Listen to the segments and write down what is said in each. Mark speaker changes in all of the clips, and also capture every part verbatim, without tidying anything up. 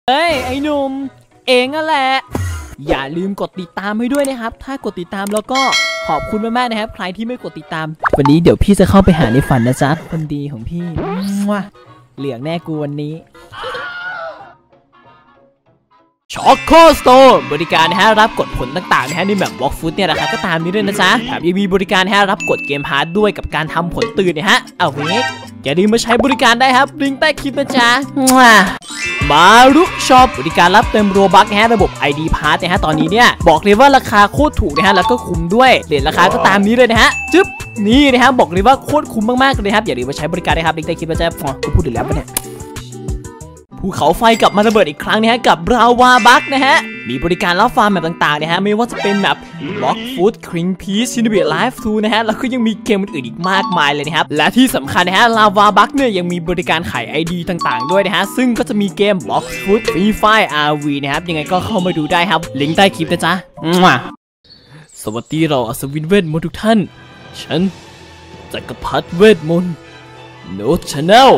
Speaker 1: เฮ้ยไอ้หนุ่มเองนั่นแหละอย่าลืมกดติดตามให้ด้วยนะครับถ้ากดติดตามแล้วก็ขอบคุณมากๆนะครับใครที่ไม่กดติดตามวันนี้เดี๋ยวพี่จะเข้าไปหาในฝันนะจ๊ะคนดีของพี่ว้าเหลืองแน่กูวันนี้ช็อกโกสโตร์บริการนะฮะรับกดผลต่างๆนะฮะในแบบบล็อกฟุตเนี่ยราคาก็ตามนี้ด้วยนะจ๊ะแถมยังมีบริการนะฮะรับกดเกมพาร์ทด้วยกับการทำผลตื่นเนี่ยฮะเอาเวกอย่าลืมมาใช้บริการได้ครับลิงก์ใต้คลิปนะจ๊ะมารุช็อปบริการรับเติมโรบัคนะฮะระบบ ไอ ดี Pass นะฮะตอนนี้เนี่ยบอกเลยว่าราคาโคตรถูกนะฮะแล้วก็คุ้มด้วยเรทราคาก็ตามนี้เลยนะฮะจึ๊บนี่นะฮะบอกเลยว่าโคตรคุ้มมากๆเลยครับอย่าลืมมาใช้บริการนะครับลิงก์ใต้คลิปนะจ๊ะอ๋อกูพูดถึงแล้วปะเนี่ยภูเขาไฟกลับมาระเบิดอีกครั้งนะฮะกับราวาบัคนะฮะมีบริการรับฟาร์มแบบต่างๆนะฮะไม่ว่าจะเป็นแบบบล็อกฟูดคริงพีซซินเบียไลฟ์ทูนะฮะแล้วก็ยังมีเกมอื่นๆอีกมากมายเลยนะครับและที่สำคัญนะฮะลาวาบัคเนี่ยยังมีบริการขาย ไอ ดี ต่างๆด้วยนะฮะซึ่งก็จะมีเกมบล็อกฟูดฟรีไฟ อาร์ วี นะครับยังไงก็เข้ามาดูได้ครับลิงก์ใต้คลิปนะจ๊ะสวัสดีเราอัศวินเวทมนต์ทุกท่านฉันจักรพรรดิเวทมนต์โน้ตชาแนล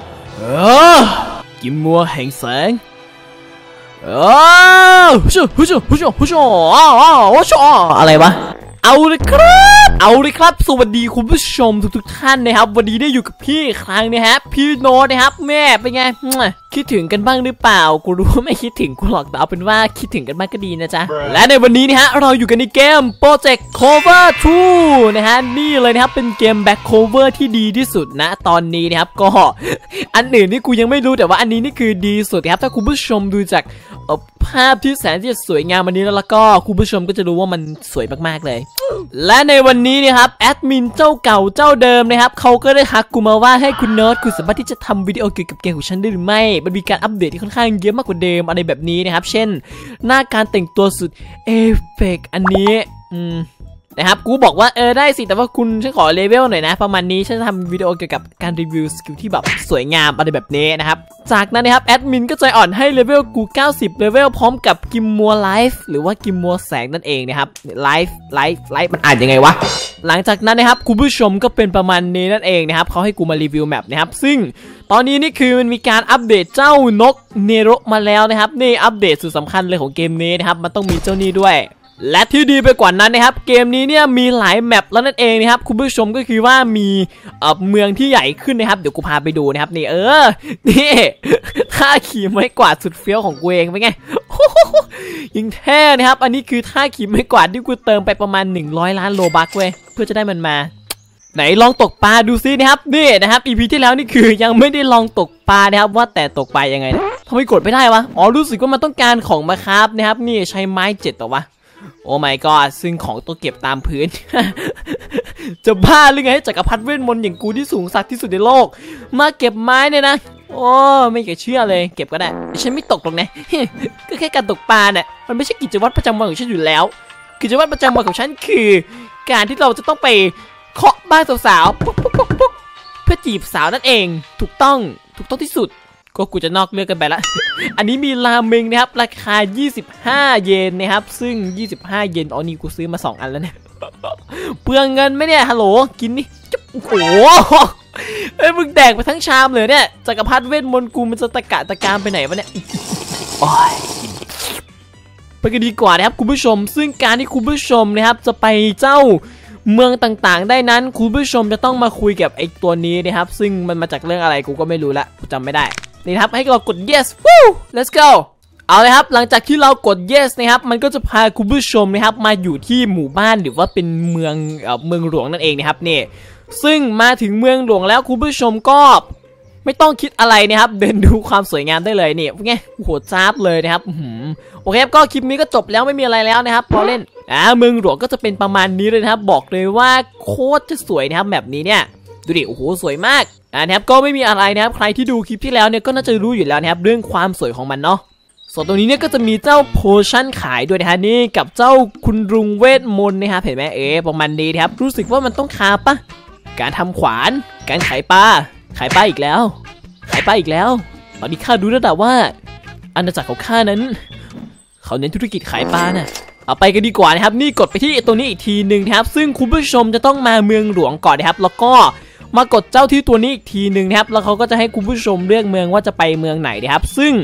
Speaker 1: กิมมัวแห่งแสงอ้าวฮู้ชูฮู้ชูฮู้ชูฮู้ชูอ้าวอ้าวฮู้ชูอะไรวะเอาเลยครับเอาเลยครับสวัสดีคุณผู้ชมทุกๆท่านนะครับวันนี้ได้อยู่กับพี่อีกครั้งนะฮะพี่โน้ตนะครับแม่เป็นไงคิดถึงกันบ้างหรือเปล่ากูรู้ว่าไม่คิดถึงกูหรอกแต่เอาเป็นว่าคิดถึงกันบ้างก็ดีนะจ๊ะและในวันนี้นะฮะเราอยู่กันในเกม Project Cover ทู นะฮะนี่เลยนะครับเป็นเกม Back Cover ที่ดีที่สุดนะตอนนี้นะครับก็อันอื่นนี่กูยังไม่รู้แต่ว่าอันนี้นี่คือดีสุดครับถ้าคุณผู้ชมดูจากภาพที่แสนที่จะสวยงามวันนี้แล้วก็คุณผู้ชมก็จะรู้ว่ามันสวยมากๆเลยและในวันนี้นะครับแอดมินเจ้าเก่าเจ้าเดิมนะครับเขาก็ได้ทักกูมาว่าให้คุณโน้ตคุณสามารถที่จะทำวิดีโอเกี่ยวกับเกมของฉันได้หรือไม่มันมีการอัปเดตที่ค่อนข้างเยอะมากกว่าเดิมอะไรแบบนี้นะครับเช่นหน้าการแต่งตัวสุดเอฟเฟกต์อันนี้อืมนะครับกูบอกว่าเออได้สิแต่ว่าคุณฉันขอเลเวลหน่อยนะประมาณนี้ฉันจะทำวิดีโอเกี่ยวกับการรีวิวสกิลที่แบบสวยงามอะไรแบบนี้นะครับจากนั้นนะครับแอดมินก็ใจอ่อนให้เลเวลกูเก้าสิบเลเวลพร้อมกับกิมมัวไลฟ์หรือว่ากิมมัวแสงนั่นเองนะครับไลฟ์ไลฟ์ไลฟ์มันอ่านยังไงวะหลังจากนั้นนะครับคุณผู้ชมก็เป็นประมาณนี้นั่นเองนะครับเขาให้กูมารีวิวแมปนะครับซึ่งตอนนี้นี่คือมันมีการอัปเดตเจ้านกเนโรมาแล้วนะครับนี่อัปเดตสุดสำคัญเลยของเกมนี้นะครับมันต้องมีเจ้านี้ด้วยและที่ดีไปกว่านั้นนะครับเกมนี้เนี่ยมีหลายแมปแล้วนั่นเองนะครับคุณผู้ชมก็คือว่ามีเอ่อเมืองที่ใหญ่ขึ้นนะครับเดี๋ยวกูพาไปดูนะครับนี่เออนี่ท่าขี่ไม้กวาดสุดเฟี้ยวของกูเองเป็นไงยิงแท้นะครับอันนี้คือท่าขี่ไม้กวาดที่กูเติมไปประมาณหนึ่งร้อยล้านโลบัคเว้ยเพื่อจะได้มันมาไหนลองตกปลาดูซินะครับนี่นะครับ อี พี ที่แล้วนี่คือยังไม่ได้ลองตกปลานะครับว่าแต่ตกปลายังไงนะทำไมกดไม่ได้วะอ๋อรู้สึกว่ามันต้องการของมาครับนะครับนี่ใช้ไม้เจ็ดต่อวะโอ้ my god ซึ่งของตัวเก็บตามพื้น จะบ้าหรือไงจักรพรรดิเวทมนต์อย่างกูที่สูงสักที่สุดในโลกมาเก็บไม้เนี่ยนะโอ้ไม่เชื่อเลยเก็บก็ได้ฉันไม่ตกหรอกนะ ก็แค่การตกปลาเนี่ยมันไม่ใช่กิจวัตรประจำวันของฉันอยู่แล้วกิจวัตรประจำวันของฉันคือการที่เราจะต้องไปเคาะบ้านสาวๆปุ๊กปุ๊กปุ๊กปุ๊กเพื่อจีบสาวนั่นเองถูกต้องถูกต้องที่สุดก็กูจะนอกเรื่องกันไปละ อันนี้มีราเมงนะครับราคายี่สิบห้าเยนนะครับซึ่งยี่สิบห้าเยนอ๋อนี่กูซื้อมาสองอันแล้วเนี่ย เปลืองเงินไหมเนี่ยฮัลโหลกินนี่โอ้โหเอ้ยมึงแดกไปทั้งชามเลยเนี่ยจักรพรรดิเวทมนต์กูมันจะตะกะตะการไปไหนวะเนี่ยโอ้ยไปกันดีกว่านะครับคุณผู้ชมซึ่งการที่คุณผู้ชมนะครับจะไปเจ้าเมืองต่างๆได้นั้นคุณผู้ชมจะต้องมาคุยกับไอ้ตัวนี้นะครับซึ่งมันมาจากเรื่องอะไรกูก็ไม่รู้ละกูจำไม่ได้นี่ครับให้เรากด yes วู้ let's go เอาเลยครับหลังจากที่เรากด yes นะครับมันก็จะพาคุณผู้ชมนะครับมาอยู่ที่หมู่บ้านหรือว่าเป็นเมืองเอ่อเมืองหลวงนั่นเองนะครับนี่ซึ่งมาถึงเมืองหลวงแล้วคุณผู้ชมก็ไม่ต้องคิดอะไรนะครับเดินดูความสวยงามได้เลยนี่ไงโหจ้าบเลยนะครับโอเคครับก็คลิปนี้ก็จบแล้วไม่มีอะไรแล้วนะครับพอเล่นอ่าเมืองหลวงก็จะเป็นประมาณนี้เลยนะครับบอกเลยว่าโคตรจะสวยนะครับแบบนี้เนี่ยดูดิโอ้โหสวยมากอ่านะครับก็ไม่มีอะไรนะครับใครที่ดูคลิปที่แล้วเนี่ยก็น่าจะรู้อยู่แล้วนะครับเรื่องความสวยของมันเนาะส่วนตรงนี้เนี่ยก็จะมีเจ้าโพชั่นขายด้วยนะฮะนี่กับเจ้าคุณลุงเวทมนต์นะครับเห็นไหมเอ๊ะประมาณนี้นะครับรู้สึกว่ามันต้องคาปะการทำขวานการขายปลาขายปลาอีกแล้วขายปลาอีกแล้วตอนนี้ข้าดูแล้วแต่ว่าอาณาจักรของข้านั้นเขาเน้นธุรกิจขายปลาน่ะเอาไปกันดีกว่านะครับนี่กดไปที่ตัวนี้อีกทีหนึ่งนะครับซึ่งคุณผู้ชมจะต้องมาเมืองหลวงก่อนนะครับแล้วก็มากดเจ้าที่ตัวนี้อีกทีหนึ่งนะครับแล้วเขาก็จะให้คุณผู้ชมเลือกเมืองว่าจะไปเมืองไหนนะครับซึ่ง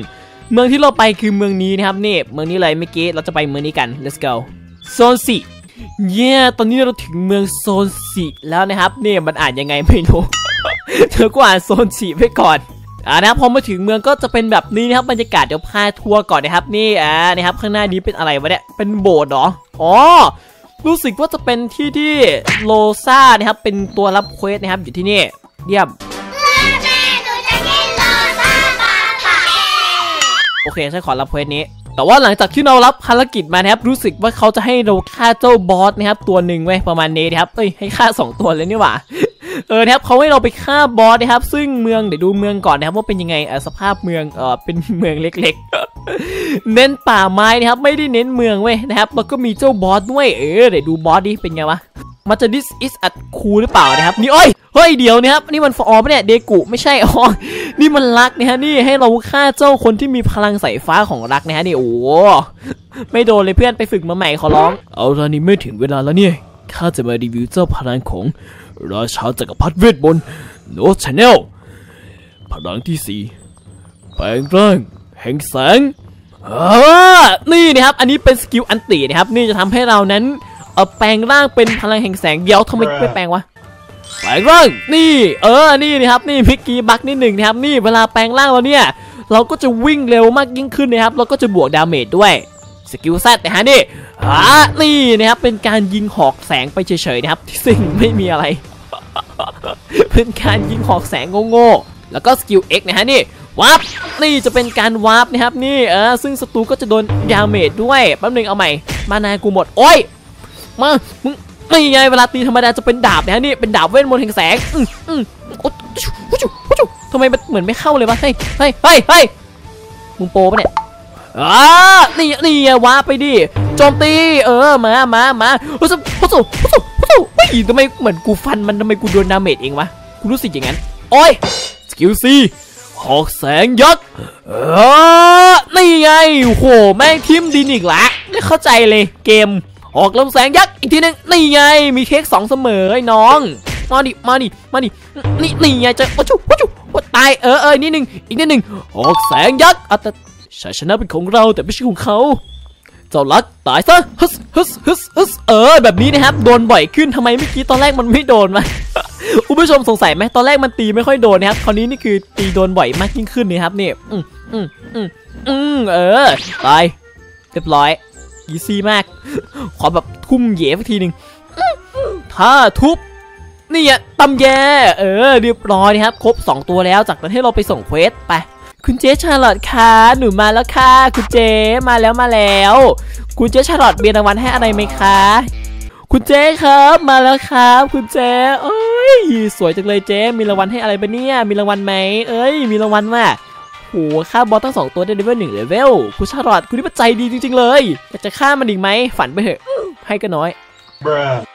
Speaker 1: เมืองที่เราไปคือเมืองนี้นะครับนี่เมืองนี้เลยเมื่อกี้เราจะไปเมืองนี้กัน let's go โซนสี่เย้ตอนนี้เราถึงเมืองโซนสี่แล้วนะครับนี่มันอ่านยังไงไม่รู้ เธอก็อ่านโซนสี่ไปก่อนอ่านะครับพอมาถึงเมืองก็จะเป็นแบบนี้นะครับบรรยากาศเดี๋ยวพาทัวร์ก่อนนะครับนี่อ่านะครับข้างหน้านี้เป็นอะไรวะเนี่ยเป็นโบสถ์เหรออ๋อรู้สึกว่าจะเป็นที่ที่โลซ่านะครับเป็นตัวรับเควสนะครับอยู่ที่นี่เยี่ยมโอเคฉันขอรับเควสนี้แต่ว่าหลังจากที่เรารับภารกิจมานะครับรู้สึกว่าเขาจะให้เราฆ่าเจ้าบอสนะครับตัวหนึ่งไว้ประมาณนี้นะครับเอ้ยให้ฆ่าสองตัวเลยนี่หว่าเออนะครับเขาให้เราไปฆ่าบอสนะครับซึ่งเมืองเดี๋ยวดูเมืองก่อนนะครับว่าเป็นยังไงเออสภาพเมืองเออเป็นเมืองเล็กๆ เน้นป่าไม้นะครับไม่ได้เน้นเมืองเว้ยนะครับแล้วก็มีเจ้าบอสด้วยเออเดี๋ยวดูบอสดิเป็นไงวะมันจะ this is at cool หรือเปล่านะครับนี่โอ้ยเฮ้ยเดี๋ยวนะครับนี่มันฟอร์ปะเนี่ยเดกุไม่ใช่อ๋อนี่มันรักนะฮะนี่ให้เราฆ่าเจ้าคนที่มีพลังสายฟ้าของรักนะฮะนี่โอ้ไม่โดนเลยเพื่อนไปฝึกมาใหม่ขอร้องเอาตอนนี้ไม่ถึงเวลาแล้วเนี่ยข้าจะมารีวิวเจ้าพลังของราชาจักรพรรดิเวทมนต์โนชาแนลพลังที่สี่แปลงร่างแห่งแสงอ่านี่นะครับอันนี้เป็นสกิลอันตินะครับนี่จะทำให้เรานั้นเอาแปลงร่างเป็นพลังแห่งแสงเดียวทำไมไม่แปลงวะแปลงร่างนี่เออนี่นะครับนี่พิกกี้บักนิดหนึ่งนะครับนี่เวลาแปลงร่างเราเนี่ยเราก็จะวิ่งเร็วมากยิ่งขึ้นนะครับแล้วก็จะบวกดาเมจด้วยสกิลแซดนะฮะนี่อ่านี่นะครับเป็นการยิงหอกแสงไปเฉยๆนะครับซึ่งไม่มีอะไร เป็นการยิงหอกแสงโง่ๆแล้วก็สกิล X นะฮะนี่วาร์ปนี่จะเป็นการวาร์ปนะครับนี่เออซึ่งศัตรูก็จะโดนดาเมจด้วยแป๊บนึงเอาใหม่มานากูหมดโอ้ยมามึงนี่ไงเวลาตีธรรมดาจะเป็นดาบนะฮะนี่เป็นดาบเวทมนต์แห่งแสงอืมอืมโอ้ชุชุชุทำไมมันเหมือนไม่เข้าเลยวะเฮ้ยเฮ้ยเฮ้ยเฮ้ยมึงโปปะเนี่ยอ่านี่นี่วาร์ปไปดิโจมตีเออมามามาโอ้โหโอ้โหโอ้โหโอ้โหเฮ้ยทำไมเหมือนกูฟันมันทำไมกูโดนดาเมจเองวะกูรู้สึกอย่างนั้นโอ้ยสกิลซีหอกแสงยักษ์เออนี่ไงโอ้โหแม่งทิมดินอีกละไม่เข้าใจเลยเกมหอกลำแสงยักษ์อีกทีนึงนี่ไงมีเค้กสองเสมอไอ้น้องมาดิมาดิมาดินี่นี่ไงจะโอ้ชุโอ้ชุว่าตายเออเออนี่หนึ่งอีกนิดหนึ่งหอกแสงยักษ์อ่ะแต่ชัยชนะเป็นของเราแต่ไม่ใช่ของเขาเจ้าลักตายซะฮึสฮึสฮึสฮึสเออแบบนี้นะครับโดนบ่อยขึ้นทำไมเมื่อกี้ตอนแรกมันไม่โดนมาคุณผู้ชมสงสัยไหมตอนแรกมันตีไม่ค่อยโดนนะครับคราวนี้นี่คือตีโดนบ่อยมากยิ่งขึ้นนะครับนี่อืมอืมอืมอืมเออตายเรียบร้อยอีซี่มากขอแบบทุ่มเหย่ทีหนึ่งถ้าทุบนี่อ่ะตำแยเออเรียบร้อยนะครับครบสองตัวแล้วจากนั้นให้เราไปส่งเควสไปคุณเจ๊ชาลอตค่ะหนูมาแล้วค่ะคุณเจ๊มาแล้วมาแล้วคุณเจ๊ชาลอตมีรางวัลให้อะไรไหมคะคุณเจ๊ครับมาแล้วครับคุณเจ๊เอ้ยสวยจังเลยเจ๊มีรางวัลให้อะไรบ้างเนี่ยมีรางวัลไหมเอ้ยมีรางวัลว่ะโหฆ่าบอสทั้งสองตัวได้เลเวลหนึ่งเลเวลคุณชาลอตคุณนี่มันใจดีจริงๆเลยอยากจะฆ่ามันอีกไหมฝันไปเถอะให้ก็น้อย